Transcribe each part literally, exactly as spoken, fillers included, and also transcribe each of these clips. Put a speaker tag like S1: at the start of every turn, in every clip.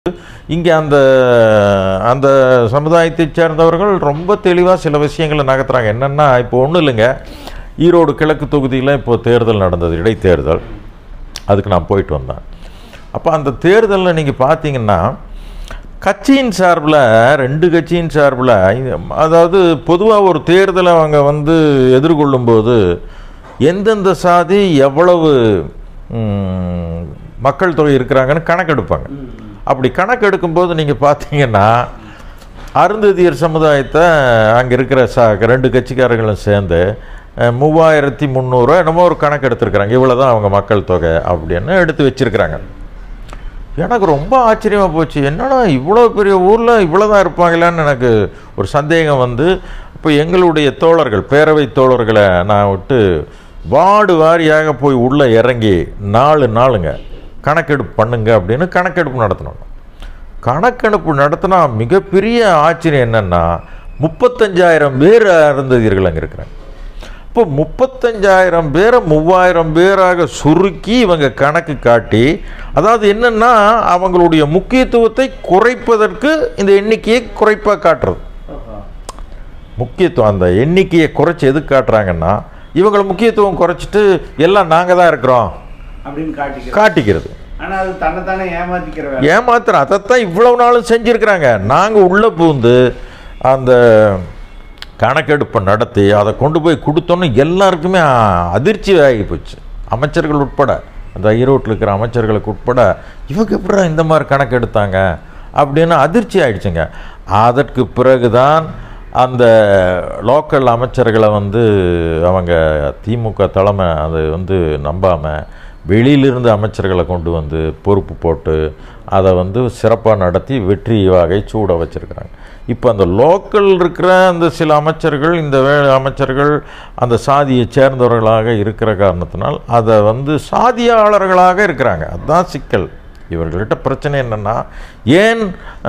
S1: இங்கே அந்த அந்த சமுதாயத்தைச் சேர்ந்தவர்கள் ரொம்ப தெளிவாக சில விஷயங்களை நகர்த்துறாங்க. என்னென்னா, இப்போ ஒன்றும் இல்லைங்க, ஈரோடு கிழக்கு தொகுதியில் இப்போது தேர்தல் நடந்தது, இடைத்தேர்தல். அதுக்கு நான் போயிட்டு வந்தேன். அப்போ அந்த தேர்தலில் நீங்கள் பார்த்தீங்கன்னா, கட்சியின் சார்பில் ரெண்டு கட்சியின் சார்பில், அதாவது பொதுவாக ஒரு தேர்தலை அவங்க வந்து எதிர்கொள்ளும்போது எந்தெந்த சாதி எவ்வளவு மக்கள் தொகை இருக்கிறாங்கன்னு கணக்கெடுப்பாங்க. அப்படி கணக்கெடுக்கும்போது நீங்கள் பார்த்தீங்கன்னா, அருந்ததியர் சமுதாயத்தை அங்கே இருக்கிற சா ரெண்டு கட்சிக்காரர்களும் சேர்ந்து மூவாயிரத்தி முந்நூறுவா என்னமோ ஒரு கணக்கு எடுத்துருக்குறாங்க. இவ்வளோ தான் அவங்க மக்கள் தொகை அப்படின்னு எடுத்து வச்சுருக்கிறாங்க. எனக்கு ரொம்ப ஆச்சரியமாக போச்சு. என்னடா இவ்வளோ பெரிய ஊரில் இவ்வளோ தான் இருப்பாங்களான்னு எனக்கு ஒரு சந்தேகம் வந்து, இப்போ எங்களுடைய தோழர்கள், பேரவை தோழர்களை நான் விட்டு வார்டு வாரியாக போய் உள்ளே இறங்கி நாலு நாளுங்க கணக்கெடுப்பு பண்ணுங்க அப்படின்னு கணக்கெடுப்பு நடத்தணும். கணக்கெடுப்பு நடத்தினா மிகப்பெரிய ஆச்சரியம் என்னென்னா, முப்பத்தஞ்சாயிரம் பேர் அருந்ததியர்கள் அங்கே இருக்கிறாங்க. இப்போ முப்பத்தஞ்சாயிரம் பேரை மூவாயிரம் பேராக சுருக்கி இவங்க கணக்கு காட்டி, அதாவது என்னென்னா அவங்களுடைய முக்கியத்துவத்தை குறைப்பதற்கு இந்த எண்ணிக்கையை குறைப்பாக காட்டுறது. முக்கியத்துவம் அந்த எண்ணிக்கையை குறைச்சி எதுக்கு காட்டுறாங்கன்னா, இவங்களை முக்கியத்துவம் குறைச்சிட்டு எல்லாம் நாங்கள் தான் இருக்கிறோம்
S2: அப்படின்னு
S1: காட்டிக்கிறது.
S2: ஆனால் அது தன்னைத்தானே ஏமாத்திக்கிற
S1: ஏமாத்துற அதைத்தான் இவ்வளவு நாளும் செஞ்சுருக்கிறாங்க. நாங்கள் உள்ளே பூந்து அந்த கணக்கெடுப்பை நடத்தி அதை கொண்டு போய் கொடுத்தோன்னு எல்லாருக்குமே அதிர்ச்சி ஆகி போச்சு. அமைச்சர்கள் உட்பட, அந்த ஈரோட்டில் இருக்கிற அமைச்சர்களுக்கு உட்பட, இவங்க எப்படி இந்த மாதிரி கணக்கு எடுத்தாங்க அப்படின்னு அதிர்ச்சி ஆயிடுச்சுங்க. அதற்கு பிறகுதான் அந்த லோக்கல் அமைச்சர்களை வந்து அவங்க திமுக தலைமை அது வந்து நம்பாமல் வெளியிலிருந்து அமைச்சர்களை கொண்டு வந்து பொறுப்பு போட்டு அதை வந்து சிறப்பாக நடத்தி வெற்றி வாகை சூட வச்சுருக்கிறாங்க. இப்போ அந்த லோக்கல் இருக்கிற அந்த சில அமைச்சர்கள், இந்த வே அமைச்சர்கள் அந்த சாதியை சேர்ந்தவர்களாக இருக்கிற காரணத்தினால் அதை வந்து சாதியாளர்களாக இருக்கிறாங்க. அதுதான் சிக்கல். இவர்கள்ட்ட பிரச்சனை என்னென்னா, ஏன்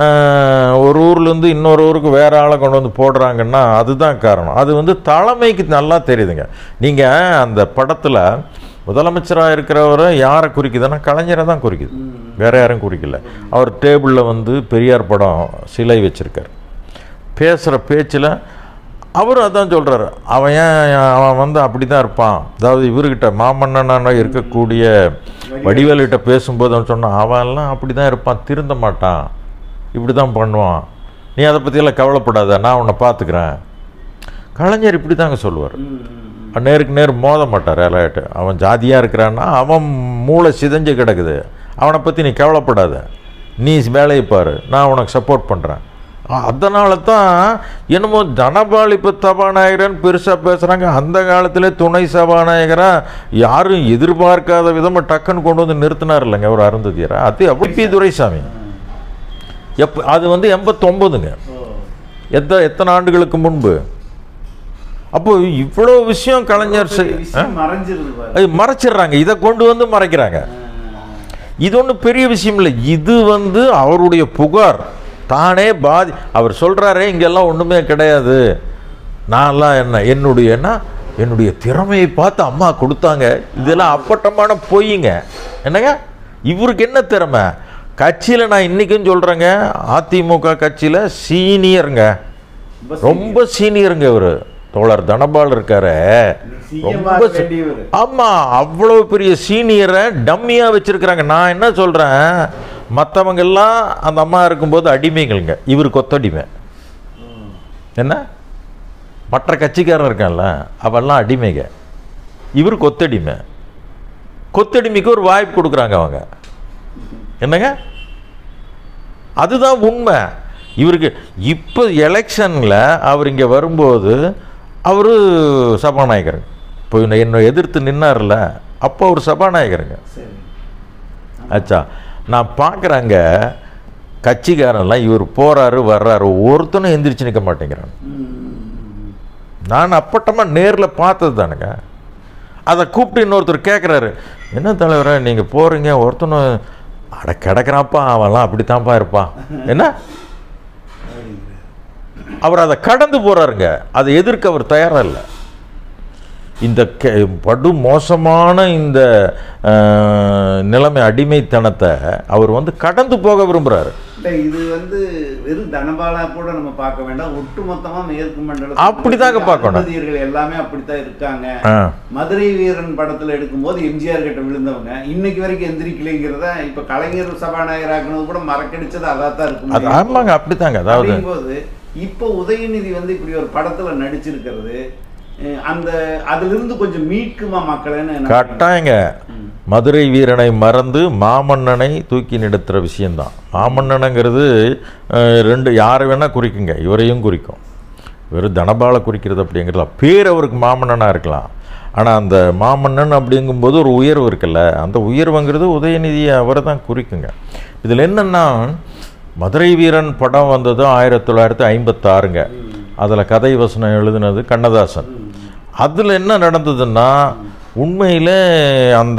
S1: ஒரு ஊர்லேருந்து இன்னொரு ஊருக்கு வேறு ஆளை கொண்டு வந்து போடுறாங்கன்னா அதுதான் காரணம். அது வந்து தலைமைக்கு நல்லா தெரியுதுங்க. நீங்கள் அந்த படத்தில் முதலமைச்சராக இருக்கிறவரை யாரை குறிக்குதுன்னா கலைஞரை தான் குறிக்குது, வேறு யாரும் குறிக்கல. அவர் டேபிளில் வந்து பெரியார் படம் சிலை வச்சுருக்கார். பேசுகிற பேச்சில் அவரும் அதான் சொல்கிறார். அவன் ஏன் அவன் வந்து அப்படி தான் இருப்பான். அதாவது இவர்கிட்ட மாமன்னனாக இருக்கக்கூடிய வடிவேலுகிட்ட பேசும்போது அவன் சொன்னான், அவன்லாம் அப்படி தான் இருப்பான், திருந்த மாட்டான், இப்படி தான் பண்ணுவான், நீ அதை பற்றியெல்லாம் கவலைப்படாத, நான் உன்னை பார்த்துக்கிறேன். கலைஞர் இப்படி தாங்க சொல்லுவார். நேருக்கு நேர் மோத மாட்டார் எல்லாட்டு. அவன் ஜாதியாக இருக்கிறான்னா அவன் மூளை சிதைஞ்சு கிடக்குது, அவனை பற்றி நீ கவலைப்படாத, நீ வேலையை பாரு, நான் உனக்கு சப்போர்ட் பண்ணுறேன். அதனால தான் என்னமோ தனபால் இப்போ சபாநாயகரன் பெருசாக பேசுகிறாங்க. அந்த காலத்தில் துணை சபாநாயகராக யாரும் எதிர்பார்க்காத விதமாக டக்குன்னு கொண்டு வந்து நிறுத்தினார் இல்லைங்க ஒரு அருந்ததியரை. அது அப்படி பி துரைசாமி எப் அது வந்து எண்பத்தொம்போதுங்க, எத்த எத்தனை ஆண்டுகளுக்கு முன்பு. அப்போ இவ்வளோ விஷயம் கலைஞர் மறைச்சிடுறாங்க, இதை கொண்டு வந்து மறைக்கிறாங்க. இது ஒன்றும் பெரிய விஷயம் இல்லை. இது வந்து அவருடைய புகார் தானே பாதி. அவர் சொல்கிறாரே இங்கெல்லாம் ஒன்றுமே கிடையாது, நான்லாம் என்ன என்னுடைய என்ன என்னுடைய திறமையை பார்த்து அம்மா கொடுத்தாங்க, இதெல்லாம் அப்பட்டமான பொய்யுங்க. என்னங்க இவருக்கு என்ன திறமை? கட்சியில் நான் இன்றைக்கும் சொல்கிறேங்க, அதிமுக கட்சியில் சீனியருங்க, ரொம்ப சீனியருங்க இவர். தோழர் தனபால் இருக்காரு, ரொம்ப ஆமாம், அவ்வளோ பெரிய சீனியரை டம்மியாக வச்சுருக்கிறாங்க. நான் என்ன சொல்கிறேன், மற்றவங்கெல்லாம் அந்த அம்மா இருக்கும்போது அடிமைகள்ங்க, இவர் கொத்தடிமை. என்ன மற்ற கட்சிக்காரன் இருக்கான்ல அவெல்லாம் அடிமைங்க, இவர் கொத்தடிமை. கொத்தடிமைக்கு ஒரு வாய்ப்பு கொடுக்குறாங்க அவங்க. என்னங்க அதுதான் உண்மை. இவருக்கு இப்போ எலெக்ஷனில் அவர் இங்கே வரும்போது அவர் சபாநாயகர், இப்போ என்னை எதிர்த்து நின்னார்ல, அப்போ அவர் சபாநாயகருங்க. ஆச்சா, நான் பார்க்குறாங்க கட்சிக்காரன்லாம் இவர் போகிறாரு வர்றாரு, ஒருத்தனும் எந்திரிச்சு நிற்க மாட்டேங்கிறான். நான் அப்பட்டமாக நேரில் பார்த்தது தானுங்க. அதை கூப்பிட்டு இன்னொருத்தர் கேட்குறாரு, என்ன தலைவரை நீங்கள் போகிறீங்க, ஒருத்தனும் அட கிடக்கிறான்ப்பா, அவன்லாம் அப்படித்தான்ப்பா இருப்பான். என்ன அவர் அதை கடந்து போகிறாருங்க, அதை எதிர்க்க அவர் தயாராக இல்லை. இந்த படு மோசமான இந்த நிலைமை அடிமைத்தனத்தை அவர் வந்து கடந்து போக விரும்புகிறாரு.
S2: இல்லை, இது வந்து வெறும் தனபாலா கூட நம்ம பார்க்க வேண்டாம், ஒட்டுமொத்தமாக மேற்கு மண்டலம்
S1: அப்படிதாங்க பார்க்கணும்.
S2: எல்லாமே அப்படித்தான் இருக்காங்க. மதுரை வீரன் படத்தில் எடுக்கும்போது எம்ஜிஆர் கிட்ட விழுந்தவங்க இன்னைக்கு வரைக்கும் எந்திரிக்கலைங்கிறத இப்போ கலைஞர் சபாநாயகராக்குனது கூட மறக்கடிச்சது அதான் தான் இருக்கும்.
S1: ஆமாங்க, அப்படித்தாங்க. அதாவது
S2: போது இப்போ உதயநிதி வந்து இப்படி ஒரு படத்தில் நடிச்சிருக்கிறது அந்த அதிலிருந்து கொஞ்சம் மீட்குமா மக்கள்னு
S1: கட்டாயங்க. மதுரை வீரனை மறந்து மாமன்னனை தூக்கி நிறுத்துற விஷயந்தான். மாமன்னனுங்கிறது ரெண்டு யாரை வேணால் குறிக்குங்க, இவரையும் குறிக்கும். வெறும் தனபாலை குறிக்கிறது அப்படிங்கிறதா பேர் அவருக்கு மாமன்னனாக இருக்கலாம். ஆனால் அந்த மாமன்னன் அப்படிங்கும்போது ஒரு உயர்வு இருக்குல்ல, அந்த உயர்வுங்கிறது உதயநிதியை அவரை தான் குறிக்குங்க. இதில் என்னென்னா, மதுரை வீரன் படம் வந்தது ஆயிரத்தி தொள்ளாயிரத்தி ஐம்பத்தாறுங்க. அதில் கதை வசனம் எழுதினது கண்ணதாசன். அதில் என்ன நடந்ததுன்னா, உண்மையில் அந்த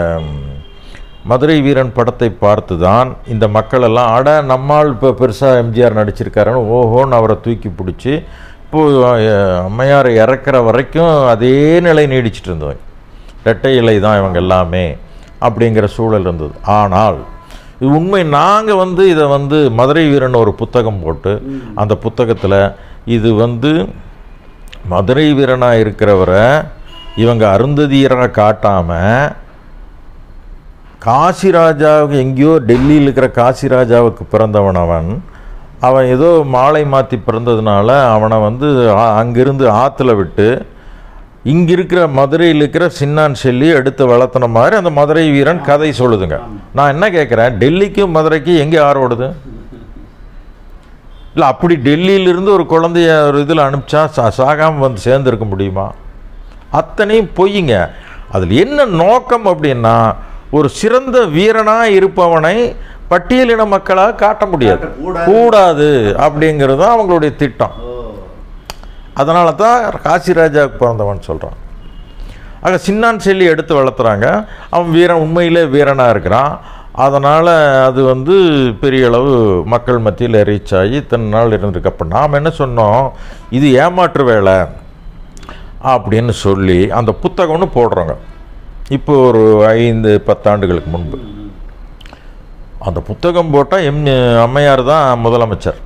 S1: மதுரை வீரன் படத்தை பார்த்து தான் இந்த மக்களெல்லாம் அட நம்மால் இப்போ பெருசாக எம்ஜிஆர் நடிச்சிருக்காருன்னு ஓஹோன்னு அவரை தூக்கி பிடிச்சி இப்போது அம்மையாரை இறக்குற வரைக்கும் அதே நிலை நீடிச்சிட்டு இருந்தவங்க. ரெட்டை இலை தான் இவங்க எல்லாமே அப்படிங்கிற சூழல் இருந்தது. ஆனால் இது உண்மை. நாங்கள் வந்து இதை வந்து மதுரை வீரன் ஒரு புத்தகம் போட்டு அந்த புத்தகத்தில் இது வந்து மதுரை வீரனாக இருக்கிறவரை இவங்க அருந்ததியராக காட்டாமல் காசிராஜாவுக்கு எங்கேயோ டெல்லியில் இருக்கிற காசிராஜாவுக்கு பிறந்தவன் அவன் அவன் ஏதோ மாலை மாற்றி பிறந்ததுனால அவனை வந்து அங்கிருந்து ஆற்றுல விட்டு இங்கே இருக்கிற மதுரையில் இருக்கிற சின்னான் செல்லி எடுத்து வளர்த்தின மாதிரி அந்த மதுரை வீரன் கதை சொல்லுதுங்க. நான் என்ன கேட்குறேன், டெல்லிக்கும் மதுரைக்கு எங்கே ஆறு ஓடுது? இல்லை, அப்படி டெல்லியிலிருந்து ஒரு குழந்தைய ஒரு இதில் அனுப்பிச்சா சா சாகாமல் வந்து சேர்ந்துருக்க முடியுமா? அத்தனையும் பொய்யுங்க. அதில் என்ன நோக்கம் அப்படின்னா, ஒரு சிறந்த வீரனாக இருப்பவனை பட்டியலின மக்களாக காட்ட முடியாது, கூடாது அப்படிங்கிறது தான் அவங்களுடைய திட்டம். அதனால தான் காசிராஜாவுக்கு பிறந்தவன் சொல்கிறான். ஆக சின்னான் செல்லி எடுத்து வளர்த்துறாங்க. அவன் வீரன் உண்மையிலே வீரனாக இருக்கிறான். அதனால் அது வந்து பெரிய அளவு மக்கள் மத்தியில் ரீச் ஆகி இத்தனை நாள் இருந்திருக்கு. அப்போ நாம் என்ன சொன்னோம், இது ஏமாற்று வேலை அப்படின்னு சொல்லி அந்த புத்தகம்னு போடுறோங்க. இப்போ ஒரு ஐந்து பத்தாண்டுகளுக்கு முன்பு அந்த புத்தகம் போட்டால் எம் அம்மையார் தான் முதலமைச்சர்.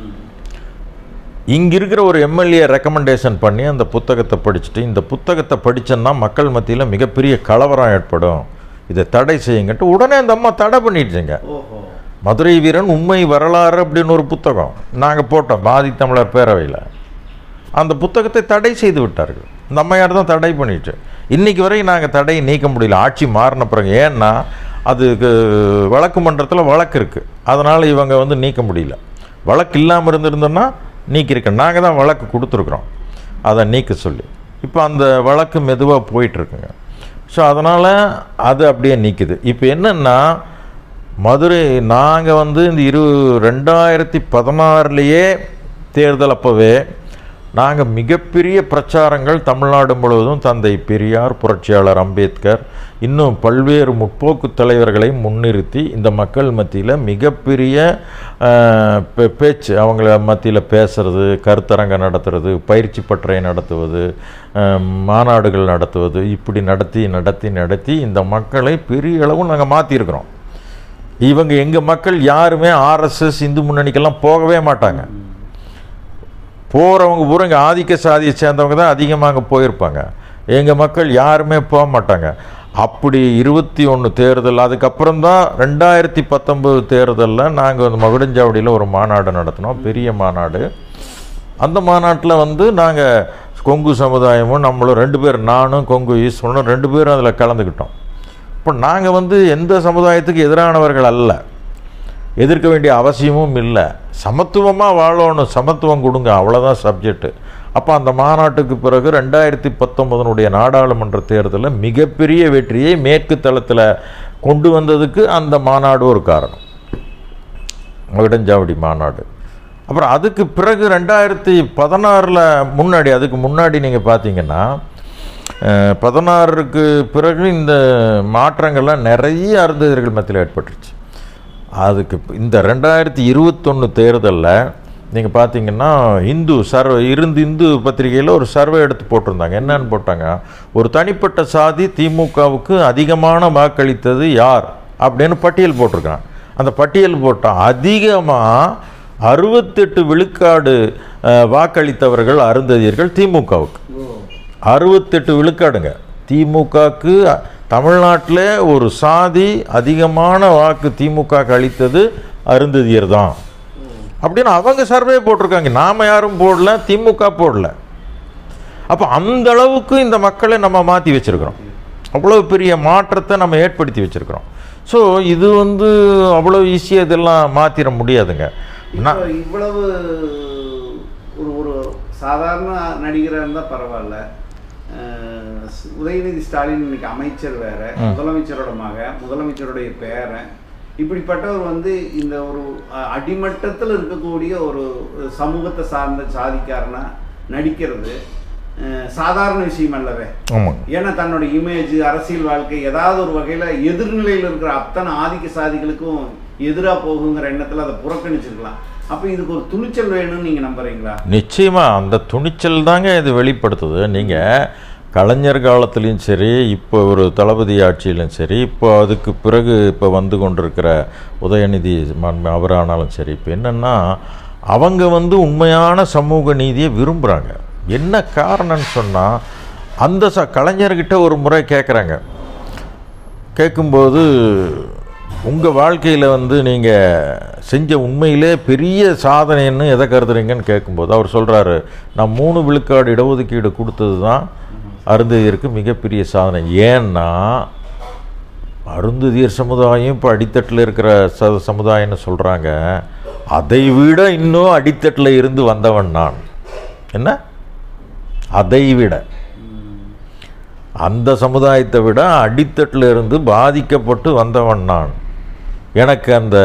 S1: இங்கே இருக்கிற ஒரு எம்எல்ஏ ரெக்கமெண்டேஷன் பண்ணி அந்த புத்தகத்தை படிச்சுட்டு, இந்த புத்தகத்தை படித்தோன்னா மக்கள் மத்தியில் மிகப்பெரிய கலவரம் ஏற்படும், இதை தடை செய்யுங்கட்டு உடனே அந்த அம்மா தடை பண்ணிடுச்சுங்க. மதுரை வீரன் உண்மை வரலாறு அப்படின்னு ஒரு புத்தகம் நாங்கள் போட்டோம் பாதி தமிழர் பேரவையில். அந்த புத்தகத்தை தடை செய்து விட்டார்கள். இந்த அம்மையார் தான் தடை பண்ணிட்டு இன்றைக்கி வரைக்கும் நாங்கள் தடையை நீக்க முடியல, ஆட்சி மாறின பிறகு. ஏன்னா அதுக்கு வழக்கு மன்றத்தில் வழக்கு இருக்குது, அதனால் இவங்க வந்து நீக்க முடியல. வழக்கு இல்லாமல் இருந்திருந்தோன்னா நீக்கியிருக்கேன். நாங்கள் தான் வழக்கு கொடுத்துருக்குறோம் அதை நீக்க சொல்லி. இப்போ அந்த வழக்கு மெதுவாக போயிட்டுருக்குங்க. ஸோ அதனால் அது அப்படியே நீக்குது. இப்போ என்னென்னா, மதுரை நாங்கள் வந்து இந்த இரு ரெண்டாயிரத்தி பதினாறுலேயே தேர்தல் அப்போவே நாங்கள் மிகப்பெரிய பிரச்சாரங்கள் தமிழ்நாடு முழுவதும் தந்தை பெரியார், புரட்சியாளர் அம்பேத்கர், இன்னும் பல்வேறு முற்போக்கு தலைவர்களை முன்னிறுத்தி இந்த மக்கள் மத்தியில் மிகப்பெரிய பேச்சு அவங்கள மத்தியில் பேசுறது, கருத்தரங்கம் நடத்துறது, பயிற்சி பட்டறை நடத்துவது, மாநாடுகள் நடத்துவது, இப்படி நடத்தி நடத்தி நடத்தி இந்த மக்களை பெரிய அளவு நாங்கள் மாற்றிருக்கிறோம். இவங்க எங்கள் மக்கள் யாருமே ஆர்எஸ்எஸ் இந்து முன்னணிக்கெல்லாம் போகவே மாட்டாங்க. போகிறவங்க பூரா இங்கே ஆதிக்க சாதியை சேர்ந்தவங்க தான் அதிகமாக அங்கே போயிருப்பாங்க. எங்கள் மக்கள் யாருமே போக மாட்டாங்க. அப்படி இருபத்தி ஒன்று தேர்தல் அதுக்கப்புறம் தான் ரெண்டாயிரத்தி பத்தொம்பது தேர்தலில் நாங்கள் வந்து மகுடஞ்சாவடியில் ஒரு மாநாடு நடத்தினோம், பெரிய மாநாடு. அந்த மாநாட்டில் வந்து நாங்கள் கொங்கு சமுதாயமும் நம்மளும் ரெண்டு பேர், நானும் கொங்கு ஈஸ்வரனும் ரெண்டு பேரும் அதில் கலந்துக்கிட்டோம். இப்போ நாங்கள் வந்து எந்த சமுதாயத்துக்கு எதிரானவர்கள் அல்ல, எதிர்க்க வேண்டிய அவசியமும் இல்லை. சமத்துவமாக வாழணும், சமத்துவம் கொடுங்க, அவ்வளோதான் சப்ஜெக்டு. அப்போ அந்த மாநாட்டுக்கு பிறகு ரெண்டாயிரத்தி பத்தொம்பதனுடைய நாடாளுமன்ற தேர்தலில் மிகப்பெரிய வெற்றியை மேற்கு தளத்தில் கொண்டு வந்ததுக்கு அந்த மாநாடு ஒரு காரணம், மகுடஞ்சாவடி மாநாடு. அப்புறம் அதுக்கு பிறகு ரெண்டாயிரத்தி பதினாறில் முன்னாடி அதுக்கு முன்னாடி நீங்கள் பார்த்தீங்கன்னா பதினாறுக்கு பிறகு இந்த மாற்றங்கள்லாம் நிறைய அருந்ததியர்கள் மத்தியில் ஏற்பட்டுருச்சு. அதுக்கு இந்த ரெண்டாயிரத்தி இருபத்தொன்று தேர்தலில் நீங்கள் பார்த்தீங்கன்னா இந்து சர்வே இருந்து இந்து பத்திரிகையில் ஒரு சர்வே எடுத்து போட்டிருந்தாங்க. என்னன்னு போட்டாங்க, ஒரு தனிப்பட்ட சாதி திமுகவுக்கு அதிகமான வாக்களித்தது யார் அப்படின்னு பட்டியல் போட்டிருக்கான். அந்த பட்டியல் போட்டால் அதிகமாக அறுபத்தெட்டு விழுக்காடு வாக்களித்தவர்கள் அருந்ததியர்கள் திமுகவுக்கு. அறுபத்தெட்டு விழுக்காடுங்க. திமுகவுக்கு தமிழ்நாட்டில் ஒரு சாதி அதிகமான வாக்கு திமுக அளித்தது அருந்ததியர் தான் அப்படின்னு அவங்க சர்வே போட்டிருக்காங்க. நாம் யாரும் போடல, திமுக போடல. அப்போ அந்த அளவுக்கு இந்த மக்களை நம்ம மாற்றி வச்சுருக்கிறோம். அவ்வளோ பெரிய மாற்றத்தை நம்ம ஏற்படுத்தி வச்சுருக்கிறோம். ஸோ இது வந்து அவ்வளோ ஈஸியாக இதெல்லாம் மாற்றிட முடியாதுங்க.
S2: இவ்வளவு ஒரு ஒரு சாதாரண நடிகராக இருந்தால் பரவாயில்ல, உதயநிதி ஸ்டாலின் இன்னைக்கு அமைச்சர் வேற, முதலமைச்சரோட மக, முதலமைச்சருடைய பேரன், இப்படிப்பட்டவர் வந்து இந்த ஒரு அடிமட்டத்தில் இருக்கக்கூடிய ஒரு சமூகத்தை சார்ந்த சாதிக்காரனா நடிக்கிறது சாதாரண விஷயம் அல்லவே. ஏன்னா தன்னோட இமேஜ், அரசியல் வாழ்க்கை ஏதாவது ஒரு வகையில் எதிர்நிலையில் இருக்கிற அத்தனை ஆதிக்க சாதிகளுக்கும் எதிராக போகுங்கிற எண்ணத்தில் அதை புறக்கணிச்சிருக்கலாம். அப்போ இதுக்கு ஒரு துணிச்சல் வேணும்னு நீங்கள் நம்புறீங்களா?
S1: நிச்சயமாக அந்த துணிச்சல் தாங்க இது வெளிப்படுத்துது. நீங்கள் கலைஞர் காலத்துலேயும் சரி, இப்போ ஒரு தளபதி ஆட்சியிலும் சரி, இப்போ அதுக்கு பிறகு இப்போ வந்து கொண்டிருக்கிற உதயநிதி அவரானாலும் சரி, இப்போ என்னென்னா அவங்க வந்து உண்மையான சமூக நீதியை விரும்புகிறாங்க. என்ன காரணம்னு சொன்னால், அந்த ச கலைஞர்கிட்ட ஒரு முறை கேட்குறாங்க. கேட்கும்போது உங்கள் வாழ்க்கையில் வந்து நீங்கள் செஞ்ச உண்மையிலே பெரிய சாதனைன்னு எதை கருதுறீங்கன்னு கேட்கும்போது அவர் சொல்கிறாரு, நான் மூணு விழுக்காடு இடஒதுக்கீடு கொடுத்தது தான் அருந்ததியருக்கு மிகப்பெரிய சாதனை. ஏன்னா அருந்ததியர் சமுதாயம் இப்போ அடித்தட்டில் இருக்கிற ச சமுதாயம்னு சொல்கிறாங்க. அதை விட இன்னும் அடித்தட்டில் இருந்து வந்தவன் நான். என்ன அதை விட அந்த சமுதாயத்தை விட அடித்தட்டில் இருந்து பாதிக்கப்பட்டு வந்தவன் நான். எனக்கு அந்த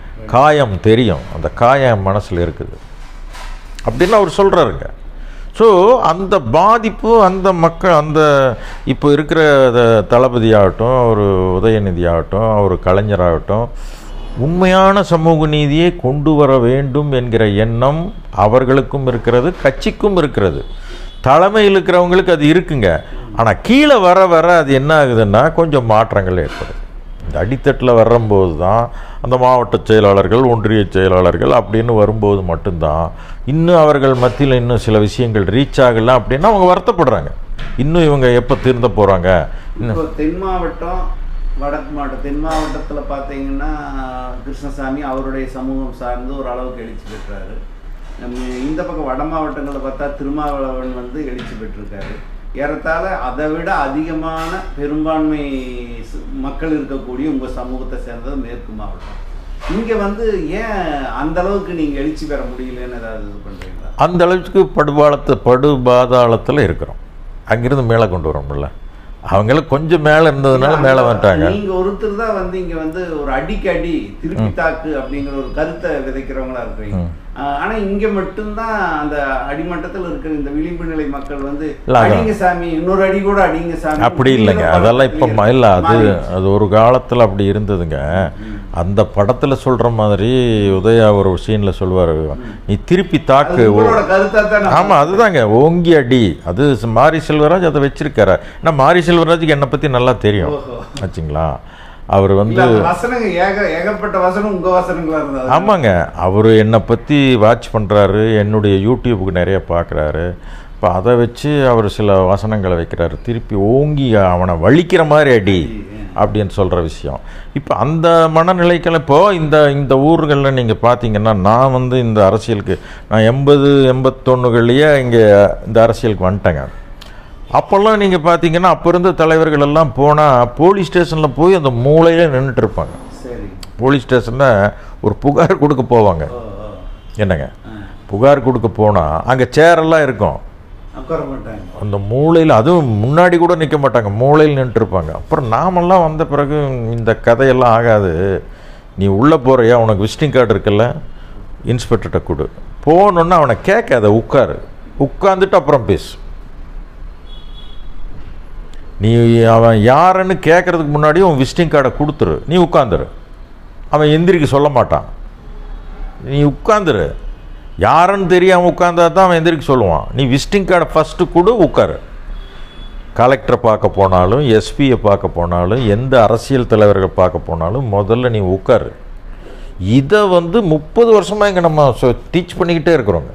S1: காயம் தெரியும், அந்த காயம் மனசில் இருக்குது அப்படின்னு அவர் சொல்கிறாருங்க. ஸோ அந்த பாதிப்பு அந்த மக்கள், அந்த இப்போ இருக்கிற தளபதி ஆகட்டும், ஒரு உதயநிதி ஆகட்டும், ஒரு கலைஞராகட்டும், உண்மையான சமூக நீதியை கொண்டு வர வேண்டும் என்கிற எண்ணம் அவர்களுக்கும் இருக்கிறது, கட்சிக்கும் இருக்கிறது, தலைமையில் இருக்கிறவங்களுக்கு அது இருக்குங்க. ஆனால் கீழே வர வர அது என்ன ஆகுதுன்னா கொஞ்சம் மாற்றங்கள் ஏற்படுது. இந்த அடித்தட்டில் வரும்போது தான் அந்த மாவட்ட செயலாளர்கள், ஒன்றிய செயலாளர்கள் அப்படின்னு வரும்போது மட்டும்தான் இன்னும் அவர்கள் மத்தியில் இன்னும் சில விஷயங்கள் ரீச் ஆகலாம் அப்படின்னா அவங்க வருத்தப்படுறாங்க. இன்னும் இவங்க எப்போ திருந்த போகிறாங்க.
S2: இன்னும் தென் மாவட்டம், வடக்கு மாவட்டம், தென் மாவட்டத்தில் பார்த்தீங்கன்னா கிருஷ்ணசாமி அவருடைய சமூகம் சார்ந்து ஒரு அளவுக்கு எழுச்சி பெற்றாரு. இந்த பக்கம் வட மாவட்டங்களில் பார்த்தா திருமாவளவன் வந்து எழுச்சி பெற்றிருக்காரு. ஏறத்தாழ அதை விட அதிகமான பெரும்பான்மை மக்கள் இருக்கக்கூடிய உங்கள் சமூகத்தை சேர்ந்தது மேற்கு மாவட்டம். இங்கே வந்து ஏன் அந்த அளவுக்கு நீங்கள் எழுச்சி பெற முடியலன்னு ஏதாவது இது பண்ணுறீங்களா?
S1: அந்த அளவுக்கு படுபாலத்தை படுபாதாளத்தில் இருக்கிறோம். அங்கிருந்து மேலே கொண்டு வரோம்ல. அவங்களுக்கு கொஞ்சம் மேலே இருந்ததுனால மேலே வந்துட்டாங்க.
S2: நீங்கள் ஒருத்தர் தான் வந்து இங்கே வந்து ஒரு அடிக்கு அடி திருப்பி தாக்கு அப்படிங்கிற ஒரு கருத்தை விதைக்கிறவங்களா இருக்கிறீங்க. ஆனால் இங்கே மட்டும்தான் அந்த அடிமட்டத்தில் இருக்கிற இந்த விளிம்பு நிலை மக்கள் வந்து அடிங்க சாமி, இன்னொரு அடி கூட அடிங்க சாமி
S1: அப்படி இல்லைங்க. அதெல்லாம் இப்போ இல்லை, அது அது ஒரு காலத்தில் அப்படி இருந்ததுங்க. அந்த படத்தில் சொல்கிற மாதிரி உதயா ஒரு சீனில் சொல்லுவார், நீ திருப்பி தாக்கு. ஆமாம், அதுதாங்க ஓங்கி அடி. அது மாரி செல்வராஜ் அதை வச்சிருக்காரு. ஏன்னா மாரி செல்வராஜுக்கு என்னை பற்றி நல்லா தெரியும் ஆச்சுங்களா. அவர் வந்து
S2: ஏகப்பட்ட வசனம் உங்க வசனங்களா இருந்தாரு.
S1: ஆமாங்க, அவர் என்னை பற்றி வாட்ச் பண்ணுறாரு, என்னுடைய யூடியூப்புக்கு நிறைய பார்க்குறாரு. இப்போ அதை வச்சு அவர் சில வசனங்களை வைக்கிறாரு. திருப்பி ஓங்கி அவனை வலிக்கிற மாதிரி அடி அப்படின்னு சொல்கிற விஷயம். இப்போ அந்த மனநிலைக்கெல்லாம் இப்போது இந்த இந்த ஊர்களில் நீங்கள் பார்த்தீங்கன்னா, நான் வந்து இந்த அரசியலுக்கு நான் எண்பது எண்பத்தொன்னுகள்லேயே இங்கே இந்த அரசியலுக்கு வந்துட்டேங்க. அப்போல்லாம் நீங்கள் பார்த்தீங்கன்னா அப்போ இருந்த தலைவர்கள் எல்லாம் போனால் போலீஸ் ஸ்டேஷனில் போய் அந்த மூளையில் நின்றுட்டு இருப்பாங்க. போலீஸ் ஸ்டேஷனில் ஒரு புகார் கொடுக்க போவாங்க. என்னங்க புகார் கொடுக்க போனால் அங்கே சேரெல்லாம் இருக்கும், அந்த மூளையில், அதுவும் முன்னாடி கூட நிற்க மாட்டாங்க, மூளையில் நின்றுருப்பாங்க. அப்புறம் நாமெல்லாம் வந்த பிறகு இந்த கதையெல்லாம் ஆகாது, நீ உள்ளே போகிறியா, உனக்கு விசிட்டிங் கார்டு இருக்குல்ல, இன்ஸ்பெக்டர்கிட்ட கொடு, போகணுன்னா அவனை கேட்காத, உட்காரு, உட்காந்துட்டு அப்புறம் பேசு. நீ அவன் யாருன்னு கேட்குறதுக்கு முன்னாடி உன் விசிட்டிங் கார்டை கொடுத்துரு, நீ உட்காந்துரு. அவன் எந்திரிக்க சொல்ல மாட்டான், நீ உட்காந்துரு. யாருன்னு தெரியாமல் உட்காந்தா தான் அவன் எந்திரிக்க சொல்லுவான். நீ விசிட்டிங் கார்டை ஃபஸ்ட்டு கூட உட்காரு. கலெக்டரை பார்க்க போனாலும், எஸ்பியை பார்க்க போனாலும், எந்த அரசியல் தலைவர்கள் பார்க்க போனாலும் முதல்ல நீ உட்காரு. இதை வந்து முப்பது வருஷமாக இங்கே நம்ம டீச் பண்ணிக்கிட்டே இருக்கிறோங்க.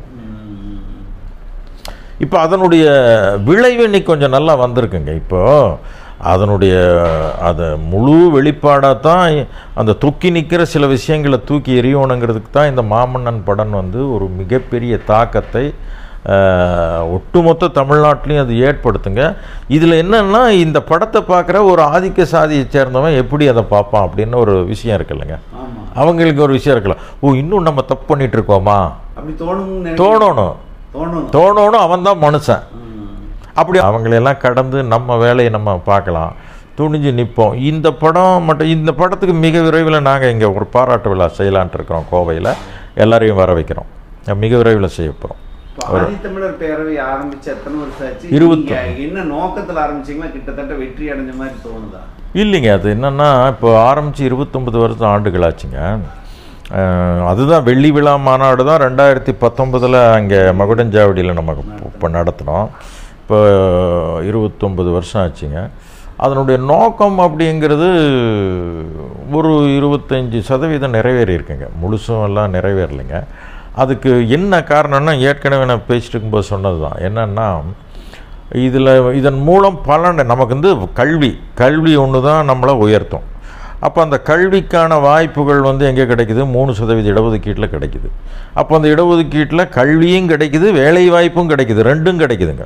S1: இப்போ அதனுடைய விளைவு இன்னைக்கு கொஞ்சம் நல்லா வந்திருக்குங்க. இப்போது அதனுடைய அதை முழு வெளிப்பாடாக தான் அந்த தூக்கி நிற்கிற சில விஷயங்களை தூக்கி எறியணுங்கிறதுக்கு தான் இந்த மாமன்னன் படம் வந்து ஒரு மிகப்பெரிய தாக்கத்தை ஒட்டுமொத்த தமிழ்நாட்டிலையும் அது ஏற்படுத்துங்க. இதில் என்னென்னா இந்த படத்தை பார்க்குற ஒரு ஆதிக்க சாதியை சேர்ந்தவன் எப்படி அதை பார்ப்பான் அப்படின்னு ஒரு விஷயம் இருக்குல்லங்க. அவங்களுக்கு ஒரு விஷயம் இருக்கலாம், ஓ இன்னும் நம்ம தப்பு பண்ணிட்டு இருக்கோமா
S2: அப்படி தோணும்
S1: தோணணும் தோணணும் அவன் தான் மனுஷன். அப்படி அவங்களையெல்லாம் கடந்து நம்ம வேலையை நம்ம பார்க்கலாம், துணிஞ்சு நிற்போம். இந்த படம் மட்டும் இந்த படத்துக்கு மிக விரைவில் நாங்கள் இங்கே ஒரு பாராட்டு விழா செய்யலான்ட்டு இருக்கிறோம். கோவையில் எல்லாரையும் வர வைக்கிறோம், மிக விரைவில் செய்ய போகிறோம்.
S2: ஆதித்தமிழர் பேரவை ஆரம்பிச்சு எத்தனை வருஷம் ஆச்சு?
S1: இருபத்தி
S2: என்ன நோக்கத்தில் ஆரம்பிச்சிங்களா? கிட்டத்தட்ட வெற்றி அடைஞ்ச மாதிரி தோணுதா?
S1: இல்லைங்க, அது என்னென்னா இப்போ ஆரம்பித்து இருபத்தொம்பது வருஷம் ஆண்டுகள் ஆச்சுங்க. அதுதான் வெள்ளி விழா மாநாடு தான் ரெண்டாயிரத்தி பத்தொம்பதில் அங்கே மகுடஞ்சாவடியில் நம்ம இப்போ நடத்தினோம். இப்போ இருபத்தொம்பது வருஷம் ஆச்சுங்க. அதனுடைய நோக்கம் அப்படிங்கிறது ஒரு இருபத்தஞ்சி சதவீதம் நிறைவேறி இருக்குங்க, முழுசும் எல்லாம் நிறைவேறலைங்க. அதுக்கு என்ன காரணம்னா ஏற்கனவே நான் பேசிட்டு இருக்கும்போது சொன்னது தான். என்னென்னா இதில் இதன் மூலம் பலன் நமக்கு வந்து கல்வி கல்வி ஒன்று தான் நம்மளை உயர்த்தும். அப்போ அந்த கல்விக்கான வாய்ப்புகள் வந்து எங்கே கிடைக்குது? மூணு சதவீத இடஒதுக்கீட்டில் கிடைக்குது. அப்போ அந்த இடஒதுக்கீட்டில் கல்வியும் கிடைக்குது, வேலை வாய்ப்பும் கிடைக்குது, ரெண்டும் கிடைக்குதுங்க.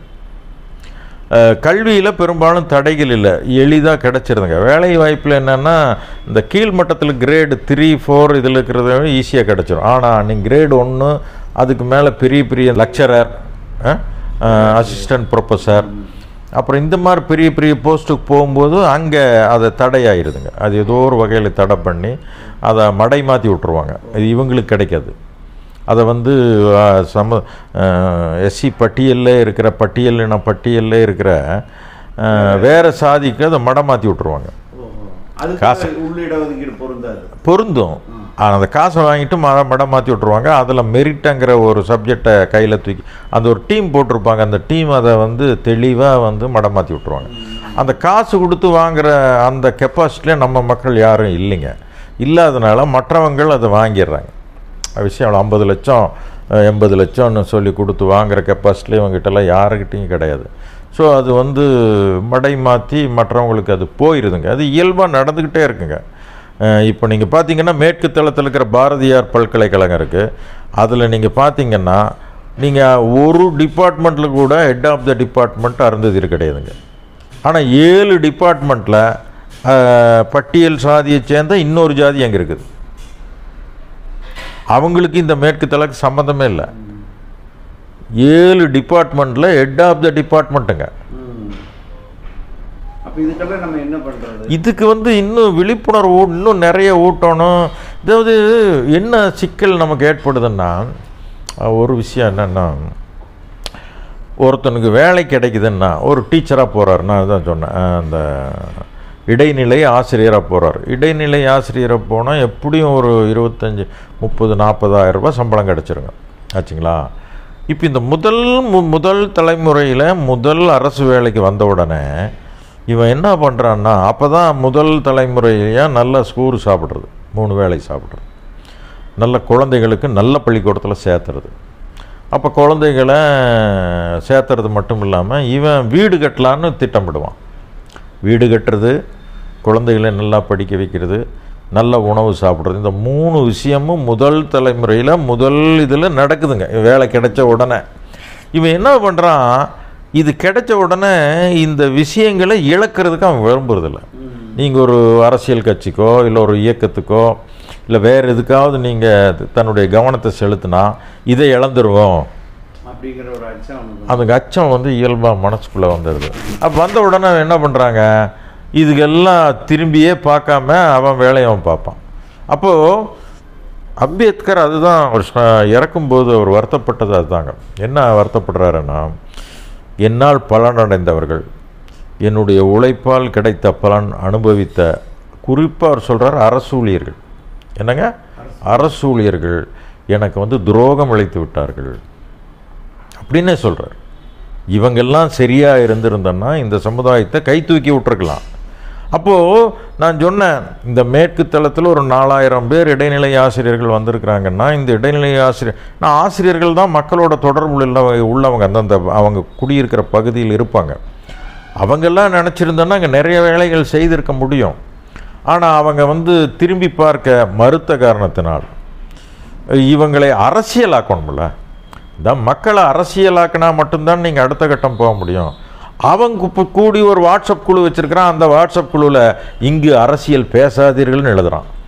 S1: கல்வியில் பெரும்பாலும் தடைகள் இல்லை, எளிதாக கிடச்சிருதுங்க. வேலை வாய்ப்பில் என்னென்னா இந்த கீழ்மட்டத்தில் கிரேடு த்ரீ ஃபோர் இதில் இருக்கிறத ஈஸியாக கிடச்சிரும். ஆனால் நீங்கள் கிரேடு ஒன்று அதுக்கு மேலே பெரிய பெரிய லெக்சரர், அசிஸ்டன்ட் ப்ரொஃபஸர், அப்புறம் இந்த மாதிரி பெரிய பெரிய போஸ்ட்டுக்கு போகும்போது அங்கே அதை தடையாயிருதுங்க. அது ஏதோ ஒரு வகையில் தடை பண்ணி அதை மடை மாற்றி விட்ருவாங்க. இது இவங்களுக்கு கிடைக்காது. அதை வந்து சம எஸ்சி பட்டியலில் இருக்கிற பட்டியலின பட்டியலில் இருக்கிற வேறு சாதிக்கு அதை மடை மாற்றி விட்ருவாங்க. காசு பொருந்தும், ஆனால் அந்த காசை வாங்கிட்டு மட மடம் மாற்றி விட்ருவாங்க. அதில் மெரிட்டுங்கிற ஒரு சப்ஜெக்டை கையில் தூக்கி அந்த ஒரு டீம் போட்டிருப்பாங்க, அந்த டீம் அதை வந்து தெளிவாக வந்து மடம் மாற்றி விட்ருவாங்க. அந்த காசு கொடுத்து வாங்குகிற அந்த கெப்பாசிட்டியில் நம்ம மக்கள் யாரும் இல்லைங்க. இல்லாதனால மற்றவங்கள் அதை வாங்கிடுறாங்க. விஷயம் ஐம்பது லட்சம் எண்பது லட்சம்னு சொல்லி கொடுத்து வாங்குகிற கெப்பாசிட்டியில் இவங்ககிட்டலாம் யாருக்கிட்டையும் கிடையாது. ஸோ அது வந்து மடை மாற்றி மற்றவங்களுக்கு அது போயிடுதுங்க. அது இயல்பாக நடந்துக்கிட்டே இருக்குங்க. இப்போ நீங்கள் பார்த்தீங்கன்னா மேற்கு தளத்தில் இருக்கிற பாரதியார் பல்கலைக்கழகம் இருக்குது. அதில் நீங்கள் பார்த்தீங்கன்னா நீங்கள் ஒரு டிபார்ட்மெண்ட்டில் கூட head of the department Arundhati கிடையாதுங்க. ஆனால் ஏழு டிபார்ட்மெண்ட்டில் பட்டியல் சாதியை சேர்ந்த இன்னொரு ஜாதி அங்கே இருக்குது. அவங்களுக்கு இந்த மேற்கு தளக்கு சம்மந்தமே இல்லை. ஏழு டிபார்ட்மெண்ட்டில் ஹெட் ஆஃப் த டிபார்ட்மெண்ட்டுங்க. இதுக்கு வந்து இன்னும் விழிப்புணர்வு இன்னும் நிறைய ஊட்டணும். அதாவது என்ன சிக்கல் நமக்கு ஏற்படுதுன்னா, ஒரு விஷயம் என்னென்னா, ஒருத்தனுக்கு வேலை கிடைக்குதுன்னா ஒரு டீச்சராக போகிறார். நான் தான் சொன்னேன், அந்த இடைநிலை ஆசிரியராக போகிறார். இடைநிலை ஆசிரியராக போனால் எப்படியும் ஒரு இருபத்தஞ்சி முப்பது நாற்பதாயிரம் ரூபாய் சம்பளம் கிடச்சிருங்க ஆச்சுங்களா. இப்போ இந்த முதல் மு முதல் தலைமுறையில் முதல் அரசு வேலைக்கு வந்த உடனே இவன் என்ன பண்ணுறான்னா, அப்போ தான் முதல் தலைமுறையாக நல்ல ஸ்கூல் சாப்பிட்றது, மூணு வேலை சாப்பிட்றது, நல்ல குழந்தைகளுக்கு நல்ல பள்ளிக்கூடத்தில் சேர்த்துறது. அப்போ குழந்தைகளை சேர்த்துறது மட்டும் இல்லாமல் இவன் வீடு கட்டலான்னு திட்டமிடுவான். வீடு கட்டுறது, குழந்தைகளை நல்லா படிக்க வைக்கிறது, நல்ல உணவு சாப்பிட்றது, இந்த மூணு விஷயமும் முதல் தலைமுறையில் முதல் இதில் நடக்குதுங்க. வேலை கிடைச்ச உடனே இவன் என்ன பண்ணுறான், இது கிடைச்ச உடனே இந்த விஷயங்களை இழக்கிறதுக்கு அவன் விரும்புறதில்ல. நீங்கள் ஒரு அரசியல் கட்சிக்கோ இல்லை ஒரு இயக்கத்துக்கோ இல்லை வேறு எதுக்காவது நீங்கள் தன்னுடைய கவனத்தை செலுத்தினா இதை இழந்துருவோம் அப்படிங்கிற ஒரு அச்சம், அந்த அச்சம் வந்து இயல்பாக மனசுக்குள்ளே வந்துடுது. அப்போ வந்த உடனே என்ன பண்ணுறாங்க, இதுக்கெல்லாம் திரும்பியே பார்க்காம அவன் வேலையை அவன் பார்ப்பான். அப்போது அம்பேத்கர் அதுதான் அவர் இறக்கும்போது அவர் வருத்தப்பட்டது அதுதாங்க. என்ன வருத்தப்படுறாருன்னா, என்னால் பலனடைந்தவர்கள், என்னுடைய உழைப்பால் கிடைத்த பலன் அனுபவித்த, குறிப்பாக அவர் சொல்கிறார் அரசு ஊழியர்கள், என்னங்க அரசு ஊழியர்கள், எனக்கு வந்து துரோகம் இழைத்து விட்டார்கள் அப்படின்னே சொல்கிறார். இவங்கெல்லாம் சரியாக இருந்திருந்தோன்னா இந்த சமுதாயத்தை கை தூக்கி விட்டுருக்கலாம். அப்போது நான் சொன்னேன், இந்த மேற்கு தளத்தில் ஒரு நாலாயிரம் பேர் இடைநிலை ஆசிரியர்கள் வந்திருக்கிறாங்கன்னா, இந்த இடைநிலை ஆசிரியர் நான் ஆசிரியர்கள் தான் மக்களோட தொடர்பு உள்ள உள்ளவங்க, அந்தந்த அவங்க குடியிருக்கிற பகுதியில் இருப்பாங்க. அவங்கெல்லாம் நினச்சிருந்தோன்னா அங்கே நிறைய வேலைகள் செய்திருக்க முடியும். ஆனால் அவங்க வந்து திரும்பி பார்க்க மறுத்த காரணத்தினால் இவங்களை அரசியலாக்கணும்ல. இந்த மக்களை அரசியலாக்கினா மட்டும்தான் நீங்கள் அடுத்த கட்டம் போக முடியும். அவங்க இப்போ கூடி ஒரு வாட்ஸ்அப் குழு வச்சுருக்கிறான், அந்த வாட்ஸ்அப் குழுவில் இங்கு அரசியல் பேசாதீர்கள்னு எழுதுகிறான்.